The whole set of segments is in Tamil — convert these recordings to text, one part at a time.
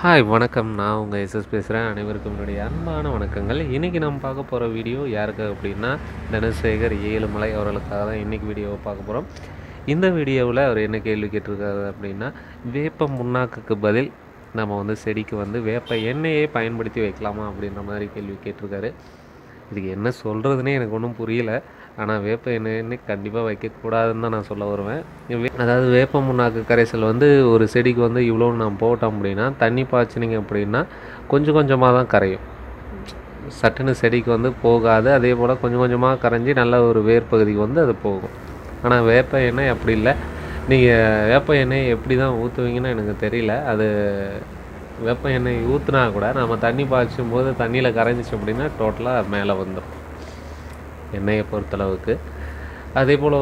ஹாய் வணக்கம். நான் உங்கள் எஸ்எஸ் பேசுகிறேன். அனைவருக்கும் என்னுடைய அன்பான வணக்கங்கள். இன்றைக்கி நம்ம பார்க்க போகிற வீடியோ யாருக்கு அப்படின்னா, தனசேகர் ஏழுமலை அவர்களுக்காக தான் இன்றைக்கி வீடியோவை பார்க்க போகிறோம். இந்த வீடியோவில் அவர் என்ன கேள்வி கேட்டிருக்காரு அப்படின்னா, வேப்ப முன்னாக்குக்கு பதில் நம்ம செடிக்கு வேப்ப எண்ணெயே பயன்படுத்தி வைக்கலாமா அப்படின்ற மாதிரி கேள்வி கேட்டிருக்காரு. இதுக்கு என்ன சொல்கிறதுனே எனக்கு ஒன்றும் புரியல. ஆனால் வேப்ப எண்ணெய் கண்டிப்பாக வைக்கக்கூடாதுன்னு தான் நான் சொல்ல வருவேன். அதாவது வேப்ப முன்னாக்கு கரைசல் ஒரு செடிக்கு இவ்வளோ நான் போட்டோம் அப்படின்னா, தண்ணி பாய்ச்சினிங்க அப்படின்னா கொஞ்சம் கொஞ்சமாக தான் கரையும். சட்டுன்னு செடிக்கு போகாது. அதே போல் கொஞ்சம் கொஞ்சமாக கரைஞ்சி நல்ல ஒரு வேர் பகுதிக்கு அது போகும். ஆனால் வேப்ப எண்ணெய் அப்படி இல்லை. நீங்கள் வேப்ப எண்ணெய் எப்படி தான் ஊற்றுவீங்கன்னு எனக்கு தெரியல. அது வேப்ப எண்ணெய் ஊற்றுனா கூட நம்ம தண்ணி பாய்ச்சும் போது தண்ணியில் கரைஞ்சிச்சு அப்படின்னா டோட்டலாக மேலே வந்துடும் எண்ணெயை பொறுத்தளவுக்கு. அதே போல்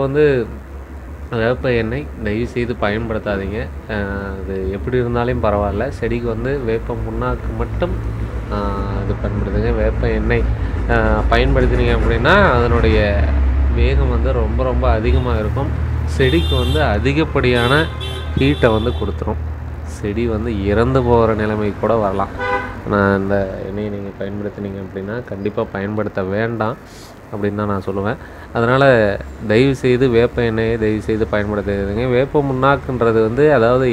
வேப்ப எண்ணெய் தயவுசெய்து பயன்படுத்தாதீங்க. அது எப்படி இருந்தாலும் பரவாயில்ல. செடிக்கு வேப்ப முன்னாக்கு மட்டும் இது பயன்படுத்துங்க. வேப்ப எண்ணெய் பயன்படுத்தினீங்க அப்படின்னா அதனுடைய வேகம் ரொம்ப ரொம்ப அதிகமாக இருக்கும். செடிக்கு அதிகப்படியான ஹீட்டை கொடுத்துரும். செடி இறந்து போகிற நிலைமைக்கு கூட வரலாம். ஆனால் இந்த எண்ணெயை நீங்கள் பயன்படுத்தினீங்க அப்படின்னா கண்டிப்பாக பயன்படுத்த வேண்டாம் அப்படின்னு தான் நான் சொல்லுவேன். அதனால் தயவுசெய்து வேப்ப எண்ணெயை தயவுசெய்து பயன்படுத்துங்க. வேப்ப முன்னாக்குன்றது அதாவது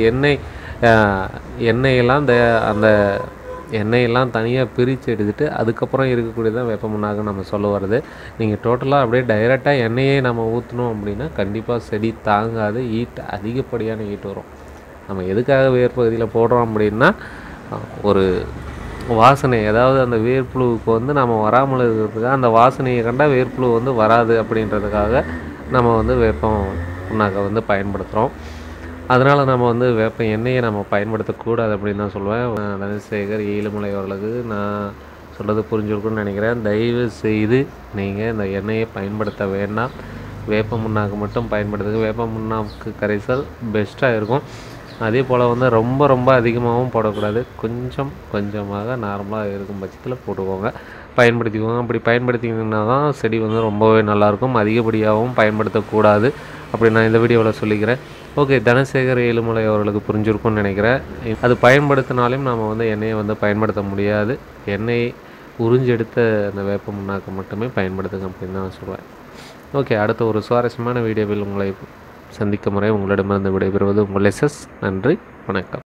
எண்ணெயெல்லாம் அந்த எண்ணெயெல்லாம் தனியாக பிரித்து எடுத்துகிட்டு அதுக்கப்புறம் இருக்கக்கூடியதான் வேப்ப முன்னாக்குன்னு நம்ம சொல்ல வருது. நீங்கள் டோட்டலாக அப்படியே டைரெக்டாக எண்ணெயே நம்ம ஊற்றணும் அப்படின்னா கண்டிப்பாக செடி தாங்காது. அதிகப்படியான ஹீட் வரும். நம்ம எதுக்காக வேர் பகுதியில் போடுறோம் அப்படின்னா, ஒரு வாசனை, அதாவது அந்த வேர்ப்புழுவுக்கு நம்ம வராமல் இருக்கிறதுக்காக, அந்த வாசனையை கண்டால் வேர்ப்புழு வராது அப்படின்றதுக்காக நம்ம வேப்பம் புண்ணாக்கை பயன்படுத்துகிறோம். அதனால் நம்ம வேப்ப எண்ணெயை நம்ம பயன்படுத்தக்கூடாது அப்படின்னு தான் சொல்லுவேன். தனசேகர் ஏழுமலை அவர்களுக்கு நான் சொல்கிறது புரிஞ்சிருக்குன்னு நினைக்கிறேன். தயவு செய்து நீங்கள் இந்த எண்ணெயை பயன்படுத்த வேண்டாம். வேப்ப முன்னாக்கு மட்டும் பயன்படுத்துங்க. வேப்ப முன்னாக்கு கரைசல் பெஸ்ட்டாக இருக்கும். அதே போல் ரொம்ப ரொம்ப அதிகமாகவும் போடக்கூடாது. கொஞ்சம் கொஞ்சமாக நார்மலாக இருக்கும் பட்சத்தில் போட்டுக்கோங்க, பயன்படுத்திக்கோங்க. அப்படி பயன்படுத்திங்கன்னா தான் செடி ரொம்பவே நல்லாயிருக்கும். அதிகப்படியாகவும் பயன்படுத்தக்கூடாது அப்படி நான் இந்த வீடியோவில் சொல்லிக்கிறேன். ஓகே, தனசேகர் ஏழுமலை அவர்களுக்கு புரிஞ்சிருக்கும்னு நினைக்கிறேன். அது பயன்படுத்தினாலும் நம்ம எண்ணெயை பயன்படுத்த முடியாது. எண்ணெயை உறிஞ்செடுத்த அந்த வேப்ப முன்னாக்கு மட்டுமே பயன்படுத்துங்க அப்படின்னு நான் சொல்லுவேன். ஓகே, அடுத்த ஒரு சுவாரஸ்யமான வீடியோவில் உங்களை சந்திக்கும் முறை உங்களிடமிருந்து விடைபெறுவது உங்கள் எஸ்எஸ். நன்றி, வணக்கம்.